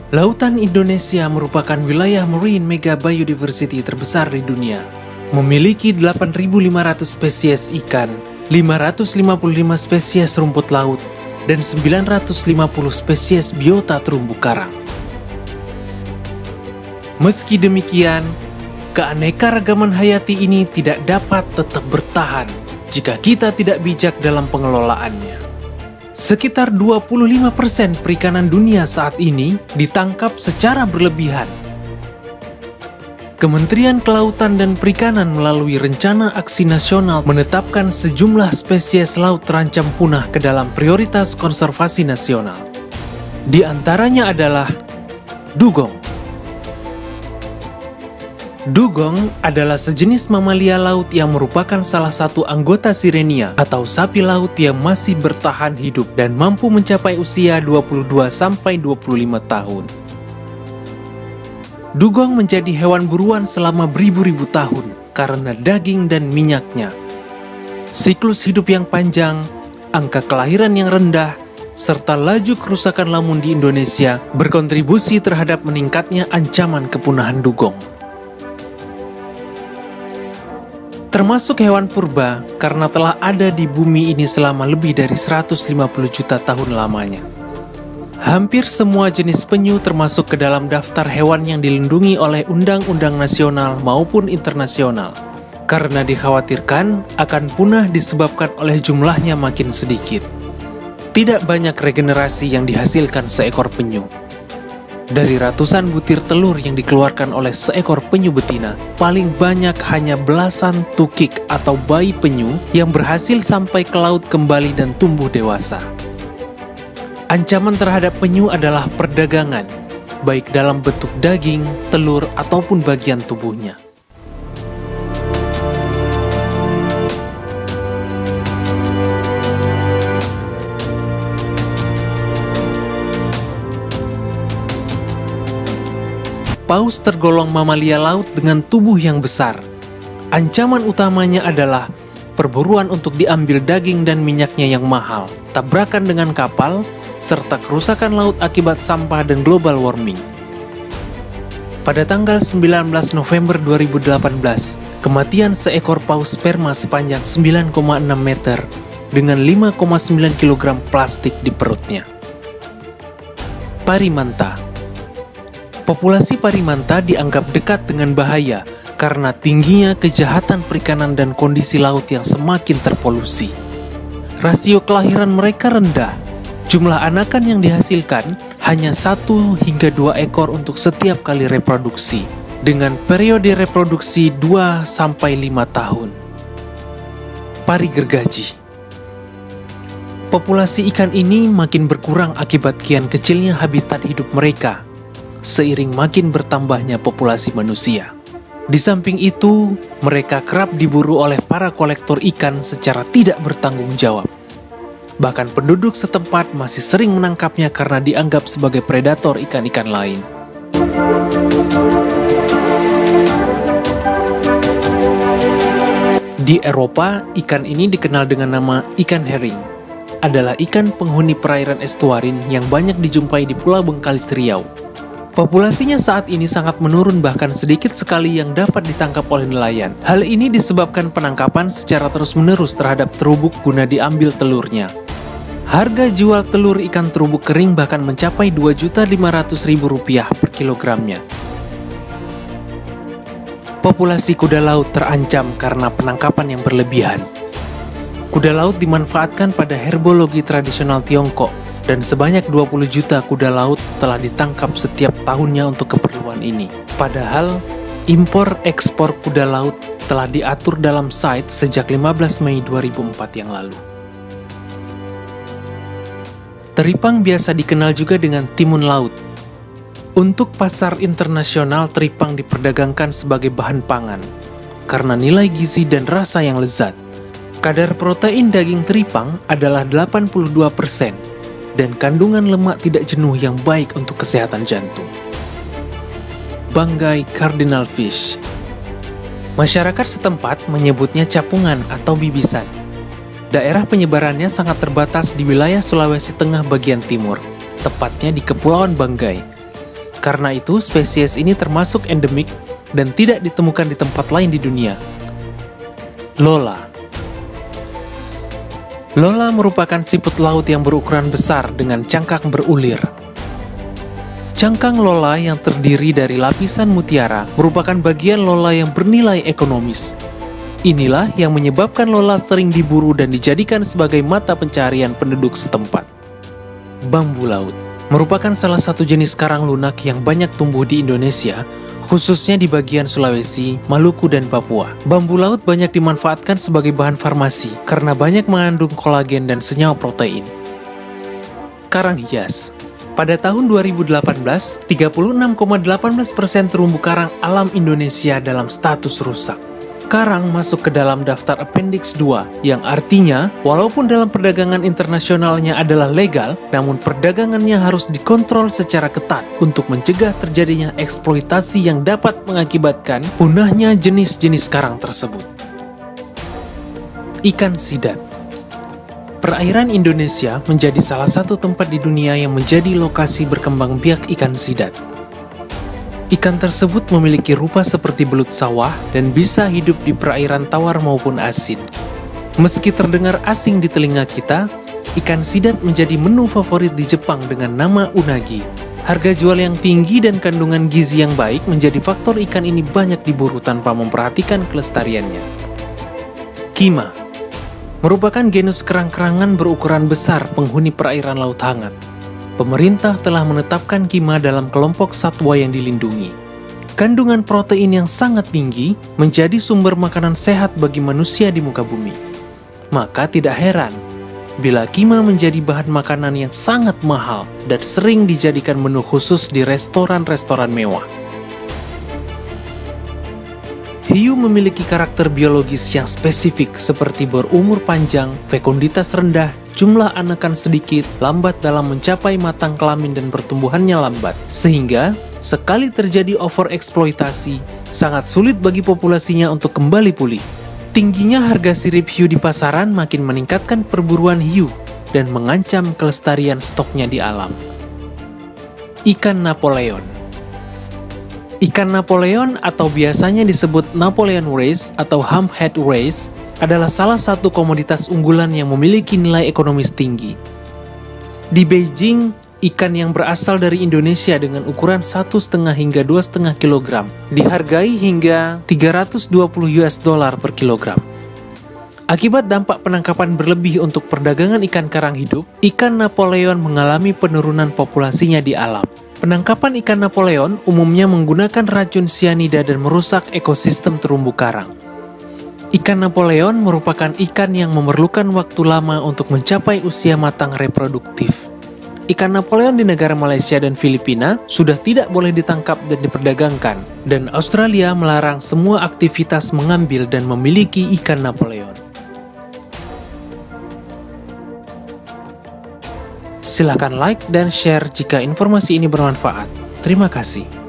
Lautan Indonesia merupakan wilayah marine mega biodiversity terbesar di dunia. Memiliki 8.500 spesies ikan, 555 spesies rumput laut, dan 950 spesies biota terumbu karang. Meski demikian, keanekaragaman hayati ini tidak dapat tetap bertahan jika kita tidak bijak dalam pengelolaannya. Sekitar 25% perikanan dunia saat ini ditangkap secara berlebihan. Kementerian Kelautan dan Perikanan melalui Rencana Aksi Nasional menetapkan sejumlah spesies laut terancam punah ke dalam prioritas konservasi nasional. Di antaranya adalah dugong. Dugong adalah sejenis mamalia laut yang merupakan salah satu anggota Sirenia atau sapi laut yang masih bertahan hidup dan mampu mencapai usia 22-25 tahun. Dugong menjadi hewan buruan selama beribu-ribu tahun karena daging dan minyaknya. Siklus hidup yang panjang, angka kelahiran yang rendah, serta laju kerusakan lamun di Indonesia berkontribusi terhadap meningkatnya ancaman kepunahan dugong. Termasuk hewan purba karena telah ada di bumi ini selama lebih dari 150 juta tahun lamanya. Hampir semua jenis penyu termasuk ke dalam daftar hewan yang dilindungi oleh undang-undang nasional maupun internasional, karena dikhawatirkan akan punah disebabkan oleh jumlahnya makin sedikit. Tidak banyak regenerasi yang dihasilkan seekor penyu. Dari ratusan butir telur yang dikeluarkan oleh seekor penyu betina, paling banyak hanya belasan tukik atau bayi penyu yang berhasil sampai ke laut kembali dan tumbuh dewasa. Ancaman terhadap penyu adalah perdagangan, baik dalam bentuk daging, telur, ataupun bagian tubuhnya. Paus tergolong mamalia laut dengan tubuh yang besar. Ancaman utamanya adalah perburuan untuk diambil daging dan minyaknya yang mahal, tabrakan dengan kapal, serta kerusakan laut akibat sampah dan global warming. Pada tanggal 19 November 2018, kematian seekor paus sperma sepanjang 9,6 meter dengan 5,9 kg plastik di perutnya. Parimanta. Populasi parimanta dianggap dekat dengan bahaya karena tingginya kejahatan perikanan dan kondisi laut yang semakin terpolusi. Rasio kelahiran mereka rendah. Jumlah anakan yang dihasilkan hanya 1 hingga 2 ekor untuk setiap kali reproduksi, dengan periode reproduksi 2-5 tahun. Pari gergaji. Populasi ikan ini makin berkurang akibat kian kecilnya habitat hidup mereka, seiring makin bertambahnya populasi manusia. Di samping itu, mereka kerap diburu oleh para kolektor ikan secara tidak bertanggung jawab. Bahkan penduduk setempat masih sering menangkapnya karena dianggap sebagai predator ikan-ikan lain. Di Eropa, ikan ini dikenal dengan nama ikan herring. Adalah ikan penghuni perairan estuarin yang banyak dijumpai di Pulau Bengkalis Riau. Populasinya saat ini sangat menurun, bahkan sedikit sekali yang dapat ditangkap oleh nelayan. Hal ini disebabkan penangkapan secara terus-menerus terhadap terubuk guna diambil telurnya. Harga jual telur ikan terubuk kering bahkan mencapai Rp2.500.000 per kilogramnya. Populasi kuda laut terancam karena penangkapan yang berlebihan. Kuda laut dimanfaatkan pada herbologi tradisional Tiongkok, dan sebanyak 20 juta kuda laut telah ditangkap setiap tahunnya untuk keperluan ini. Padahal, impor-ekspor kuda laut telah diatur dalam CITES sejak 15 Mei 2004 yang lalu. Teripang biasa dikenal juga dengan timun laut. Untuk pasar internasional, teripang diperdagangkan sebagai bahan pangan karena nilai gizi dan rasa yang lezat. Kadar protein daging teripang adalah 82%. Dan kandungan lemak tidak jenuh yang baik untuk kesehatan jantung. Banggai cardinal fish. Masyarakat setempat menyebutnya capungan atau bibisan. Daerah penyebarannya sangat terbatas di wilayah Sulawesi Tengah bagian timur, tepatnya di Kepulauan Banggai. Karena itu, spesies ini termasuk endemik dan tidak ditemukan di tempat lain di dunia. Lola. Lola merupakan siput laut yang berukuran besar dengan cangkang berulir. Cangkang Lola yang terdiri dari lapisan mutiara merupakan bagian Lola yang bernilai ekonomis. Inilah yang menyebabkan Lola sering diburu dan dijadikan sebagai mata pencaharian penduduk setempat. Bambu laut merupakan salah satu jenis karang lunak yang banyak tumbuh di Indonesia, khususnya di bagian Sulawesi, Maluku, dan Papua. Bambu laut banyak dimanfaatkan sebagai bahan farmasi karena banyak mengandung kolagen dan senyawa protein. Karang hias. Pada tahun 2018, 36,18% terumbu karang alam Indonesia dalam status rusak. Karang masuk ke dalam daftar Appendix 2, yang artinya walaupun dalam perdagangan internasionalnya adalah legal, namun perdagangannya harus dikontrol secara ketat untuk mencegah terjadinya eksploitasi yang dapat mengakibatkan punahnya jenis-jenis karang tersebut. Ikan sidat. Perairan Indonesia menjadi salah satu tempat di dunia yang menjadi lokasi berkembang biak ikan sidat. Ikan tersebut memiliki rupa seperti belut sawah dan bisa hidup di perairan tawar maupun asin. Meski terdengar asing di telinga kita, ikan sidat menjadi menu favorit di Jepang dengan nama unagi. Harga jual yang tinggi dan kandungan gizi yang baik menjadi faktor ikan ini banyak diburu tanpa memperhatikan kelestariannya. Kima merupakan genus kerang-kerangan berukuran besar penghuni perairan laut hangat. Pemerintah telah menetapkan kima dalam kelompok satwa yang dilindungi. Kandungan protein yang sangat tinggi menjadi sumber makanan sehat bagi manusia di muka bumi. Maka tidak heran bila kima menjadi bahan makanan yang sangat mahal dan sering dijadikan menu khusus di restoran-restoran mewah. Hiu memiliki karakter biologis yang spesifik seperti berumur panjang, fekunditas rendah, jumlah anakan sedikit, lambat dalam mencapai matang kelamin dan pertumbuhannya lambat. Sehingga, sekali terjadi overeksploitasi, sangat sulit bagi populasinya untuk kembali pulih. Tingginya harga sirip hiu di pasaran makin meningkatkan perburuan hiu dan mengancam kelestarian stoknya di alam. Ikan Napoleon. Ikan Napoleon atau biasanya disebut Napoleon race atau Humphead race adalah salah satu komoditas unggulan yang memiliki nilai ekonomis tinggi. Di Beijing, ikan yang berasal dari Indonesia dengan ukuran 1,5 hingga 2,5 kg dihargai hingga $320 per kilogram. Akibat dampak penangkapan berlebih untuk perdagangan ikan karang hidup, ikan Napoleon mengalami penurunan populasinya di alam. Penangkapan ikan Napoleon umumnya menggunakan racun sianida dan merusak ekosistem terumbu karang. Ikan Napoleon merupakan ikan yang memerlukan waktu lama untuk mencapai usia matang reproduktif. Ikan Napoleon di negara Malaysia dan Filipina sudah tidak boleh ditangkap dan diperdagangkan, dan Australia melarang semua aktivitas mengambil dan memiliki ikan Napoleon. Silakan like dan share jika informasi ini bermanfaat. Terima kasih.